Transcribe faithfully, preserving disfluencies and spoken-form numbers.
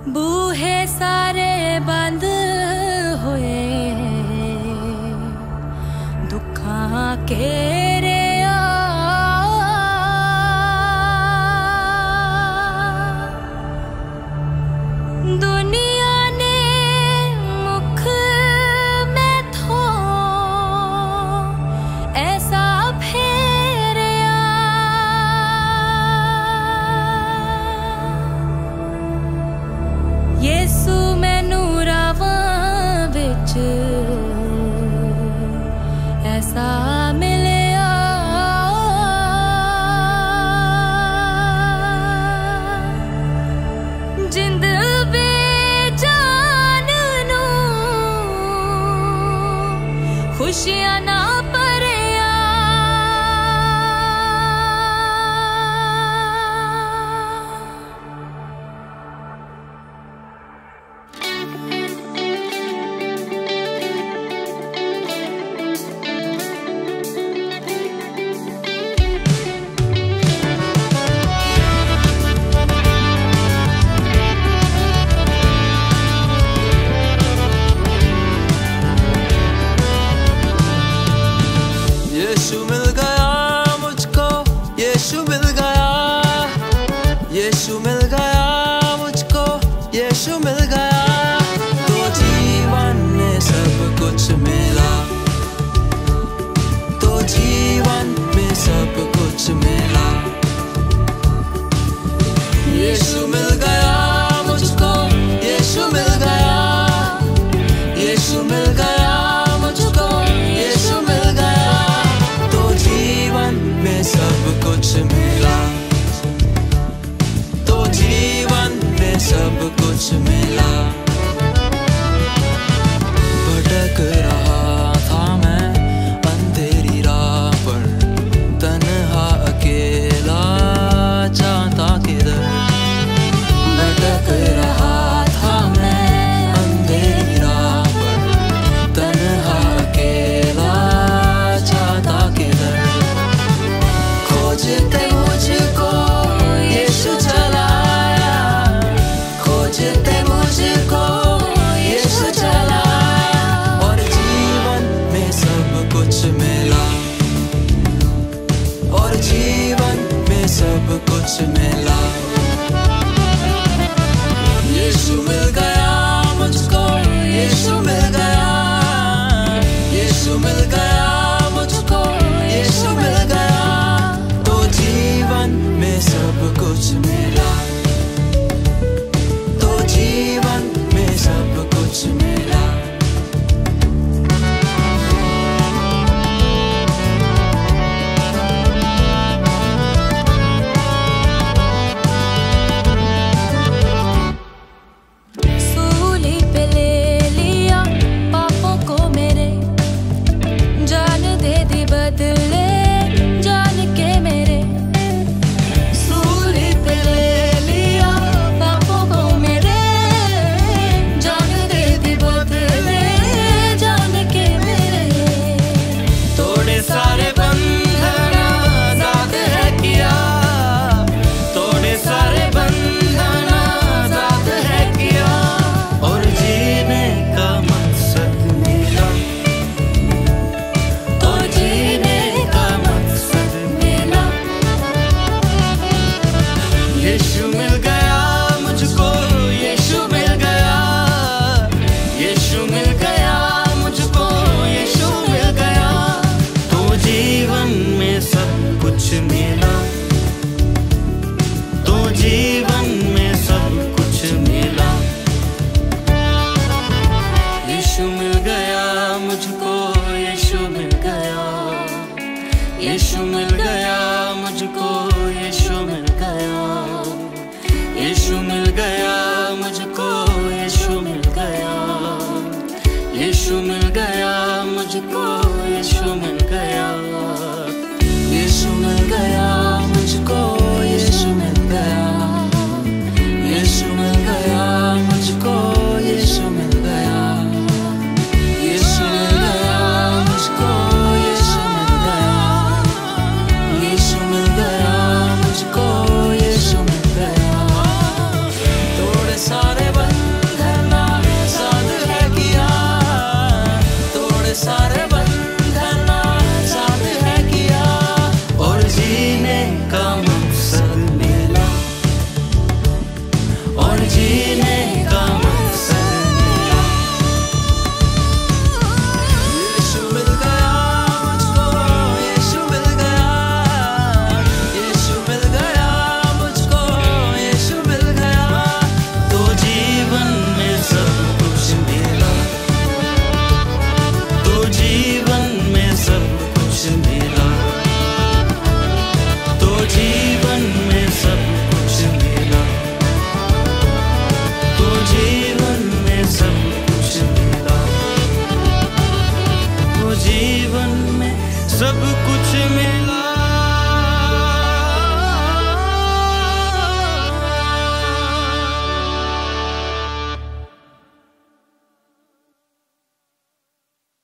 बूहे सारे बंद होए दुखां केरे दुनिया ने मुख मैथों ऐसा फेरिया यीशु मैनू रावां विच ऐसा मिलिया जिंद बेजान नू खुशियां ना भरिया यीशु मिल गया मुझको, यीशु मिल गया, यीशु मिल गया मुझको, यीशु मिल गया। तो जीवन में सब कुछ मिला, तो जीवन में सब कुछ मिला। यीशु मिल गया मुझको, यीशु मिल गया, यीशु मिल गया मुझको, यीशु मिल गया। तो जीवन में सब कुछ मिला, तो जीवन में सब कुछ मिला। भटक रहा था मैं अंधेरी राह पर, तन्हा अकेला जाता किधर। भटक रहा था मैं अंधेरी राह पर, तन्हा अकेला जाता किधर। खोजते मुझको यीशु चलाया, खोजते मुझको यीशु चलाया। और जीवन में सब कुछ मिला, और जीवन में सब कुछ मिला। यीशु मिल गया मुझको, यीशु मिल गया, यीशु मिल गया मुझको, यीशु मिल गया। तो जीवन में सब कुछ मिला, तो जीवन में सब कुछ मिला। सूली पे ले लिया पापों को मेरे, जान दे दी बदले जान के मेरे। सूली पे ले लिया पापों को मेरे, जान दे दी बदले जान के मेरे। तोड़े सारे बंधन आजाद है किया, तोड़े सारे बंधन आजाद है किया। और जीने का मकसद मिला, और जीने का मकसद मिला। यीशु मिल